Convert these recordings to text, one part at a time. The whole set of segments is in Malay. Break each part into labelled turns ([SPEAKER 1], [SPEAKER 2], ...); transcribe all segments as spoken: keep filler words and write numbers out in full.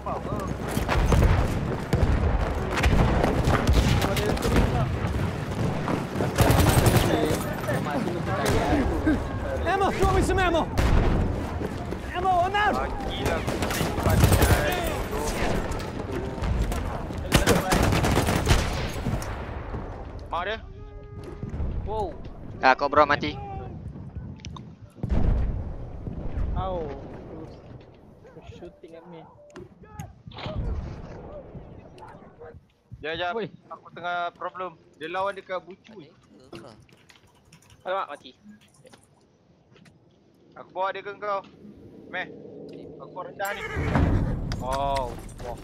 [SPEAKER 1] nampak ke?
[SPEAKER 2] Ammo, throw me some ammo. Ammo, I'm out.
[SPEAKER 1] Gila. Mak dia.
[SPEAKER 3] Wow.
[SPEAKER 4] Ah, kau bro mati.
[SPEAKER 3] Ow. Shooting at me.
[SPEAKER 1] Jap, jap. Aku tengah problem. Dia lawan dekat bucu.
[SPEAKER 3] Alamak, mati.
[SPEAKER 1] Aku bawa dia ke kau. Meh. Aku rendah ni. Oh, wah.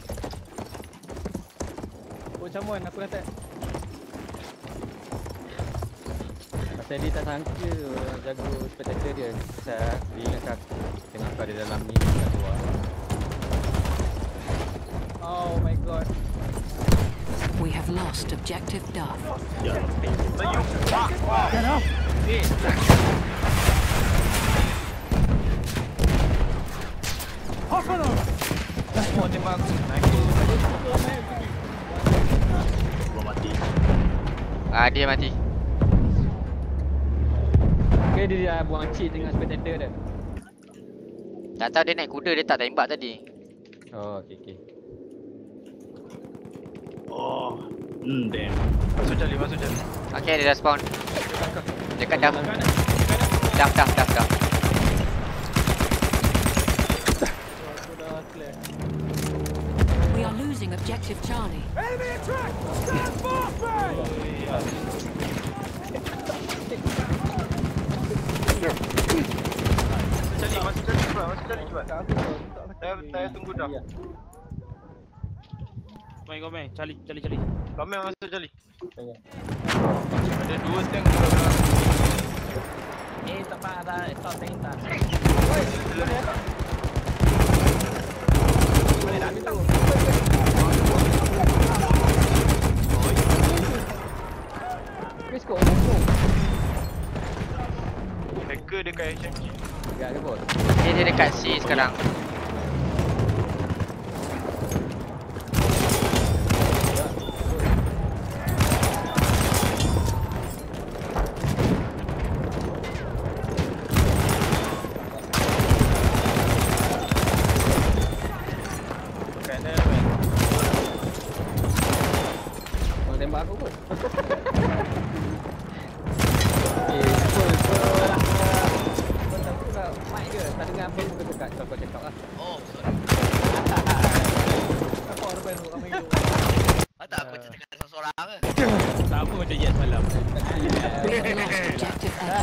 [SPEAKER 3] Oh, camuan aku dah tak. Pasal dia tak sangka jago spectator dia. Pasal dia ingat aku tengok kau di dalam ni kat luar. Oh my god.
[SPEAKER 5] We have lost objective Duff.
[SPEAKER 1] Get off! Hop on! Semua tembak aku. Gua mati.
[SPEAKER 4] Ah, dia mati.
[SPEAKER 3] Okay, dia dah buang cheat dengan spectator dia.
[SPEAKER 4] Tak tahu dia naik kuda, dia tak tembak tadi.
[SPEAKER 3] Oh, okey okey.
[SPEAKER 1] Oh, hmm, damn. Masuk jali, masuk jali.
[SPEAKER 4] Okay, dia dah spawn. Dekat dah. Dah, dah, dah, dah.
[SPEAKER 5] We are losing objective Charlie.
[SPEAKER 2] Enemy attack! Stand forth, man!
[SPEAKER 1] Masuk jali, masuk jali cepat, masuk jali cepat. Saya, saya tunggu dah.
[SPEAKER 6] Main kau main, cali, cali, cali.
[SPEAKER 1] Kau main masuk jali. Ada dua tank di belakang.
[SPEAKER 3] Eh, tak apa dah, stop tank tak.
[SPEAKER 1] Oi, boleh dah habis tu.
[SPEAKER 3] Chris kau.
[SPEAKER 1] Hacker dekat S M G.
[SPEAKER 3] Enggak ada bot.
[SPEAKER 4] Dia dia dekat C sekarang.
[SPEAKER 3] Tembak aku kot. Eh, full full lah. Kau tahu tak mic ke? Tak dengar apa yang kau cakap, kau cakap lah.
[SPEAKER 7] Oh, sorry.
[SPEAKER 3] Apa orang baru ramai tu?
[SPEAKER 7] Tak aku cakap seorang ke?
[SPEAKER 6] Sama macam yes malam.
[SPEAKER 5] We have lost objective F.